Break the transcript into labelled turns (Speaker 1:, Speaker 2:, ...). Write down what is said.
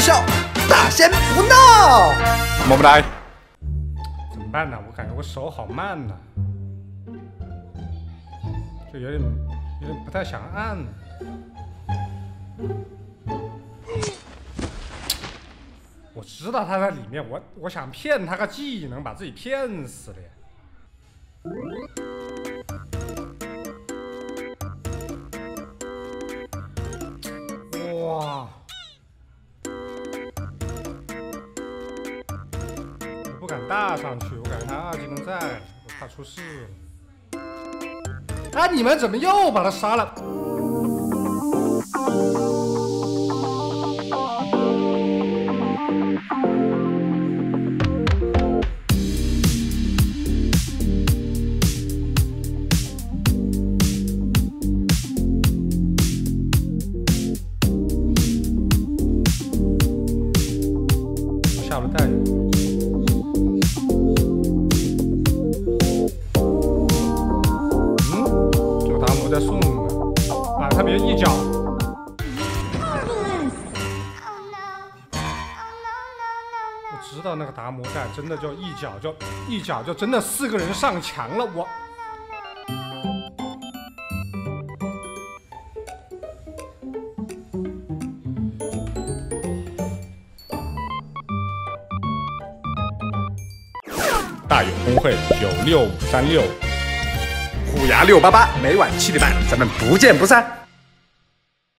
Speaker 1: 笑，大仙不闹。
Speaker 2: 么么哒。怎么办呢？我感觉我手好慢呐，就有点不太想按。我知道他在里面，我想骗他个技能，把自己骗死了呀。哇！我不敢大上去，我感觉他2技能在，我怕出事了。啊！你们怎么又把他杀了？下了带。这个达摩在送的啊，他别一脚。我知道那个达摩在，真的就一脚就真的4个人上墙了，我。大有公会96536，
Speaker 1: 虎牙688，每晚7点半，咱们不见不散。